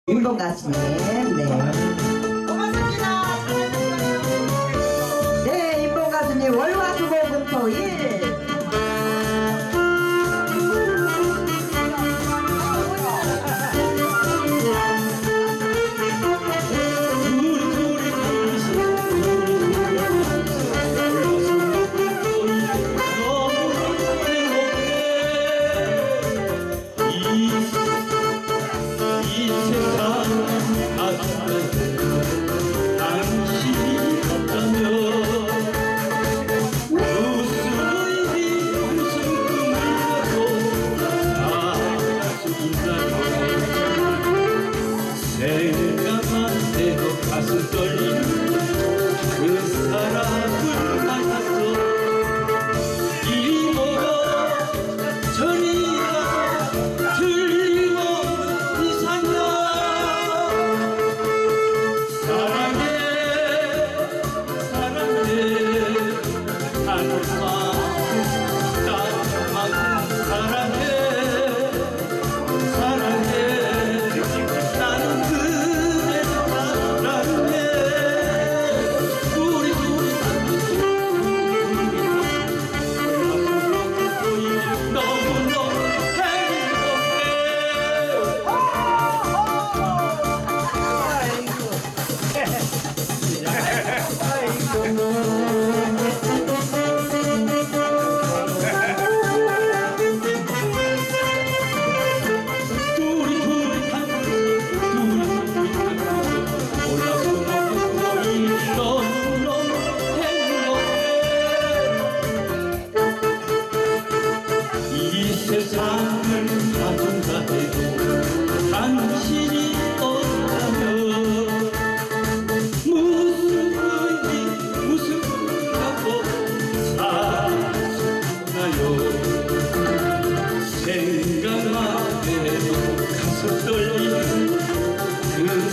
일본 가수님, 네. 고맙습니다. 네, 일본 가수님 월화수목금토일. 생각만 해도 가슴 떨리는 그 사람을 만났어. 이리 오고 저리 가고 틀림없는 이상이야. 사랑해 사랑해 하늘만 땅만 사랑해 세상을 가둔다 해도 당신이 없다면 무슨 의미 무슨 갖고 사나요. 생각만 해도 가슴 떨리는 그